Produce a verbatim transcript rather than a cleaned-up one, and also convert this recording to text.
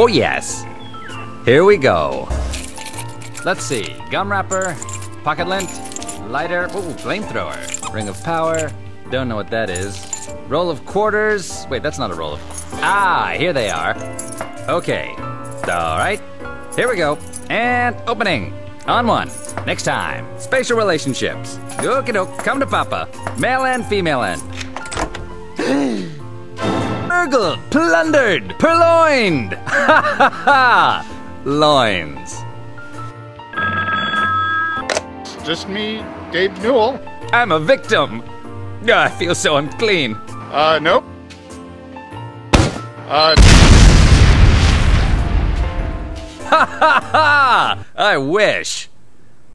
Oh yes. Here we go. Let's see. Gum wrapper, pocket lint, lighter, ooh, flamethrower, ring of power. Don't know what that is. Roll of quarters. Wait, that's not a roll of. Ah, here they are. Okay. All right. Here we go. And opening. On one. Next time. Spatial relationships. Okie doke. Come to Papa. Male and female end. Burgled. Plundered. Purloined. Ha ha ha. Loins. Just me, Gabe Newell. I'm a victim. Oh, I feel so unclean. Uh, nope. Uh... Ha ha ha! I wish.